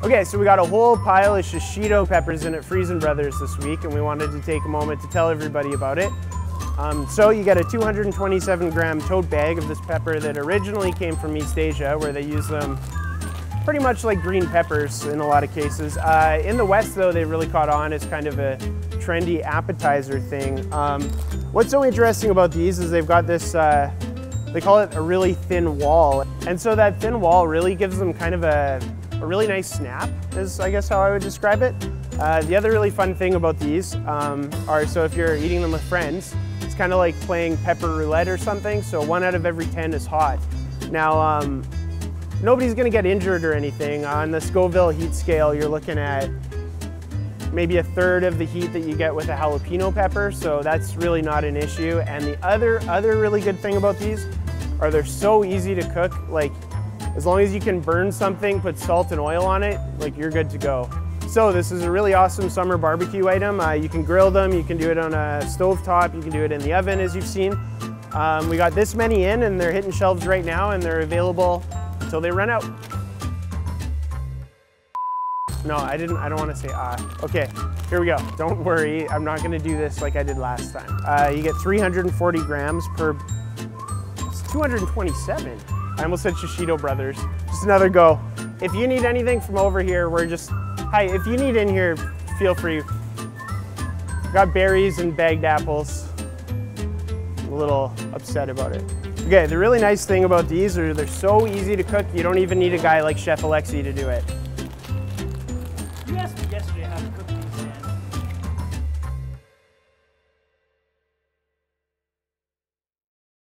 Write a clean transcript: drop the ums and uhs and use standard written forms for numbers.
Okay, so we got a whole pile of Shishito Peppers in at Freson Bros this week, and we wanted to take a moment to tell everybody about it. So you get a 227 gram tote bag of this pepper that originally came from East Asia, where they use them pretty much like green peppers in a lot of cases. In the West though, they really caught on as kind of a trendy appetizer thing. What's so interesting about these is they've got this, they call it a really thin wall. And so that thin wall really gives them kind of a really nice snap, is I guess how I would describe it. The other really fun thing about these are, so if you're eating them with friends, it's kind of like playing pepper roulette or something, so 1 out of every 10 is hot. Now, nobody's gonna get injured or anything. On the Scoville heat scale, you're looking at maybe 1/3 of the heat that you get with a jalapeno pepper, so that's really not an issue. And the other really good thing about these are they're so easy to cook. Like, as long as you can burn something, put salt and oil on it, like you're good to go. So this is a really awesome summer barbecue item. You can grill them, you can do it on a stovetop, you can do it in the oven as you've seen. We got this many in and they're hitting shelves right now and they're available until they run out. No, I don't want to say Okay, here we go. Don't worry, I'm not gonna do this like I did last time. You get 340 grams per, it's 227. I almost said Shishito Brothers. Just another go. If you need anything from over here, hi, if you need in here, feel free. Got berries and bagged apples. I'm a little upset about it. Okay, the really nice thing about these are they're so easy to cook, you don't even need a guy like Chef Alexi to do it.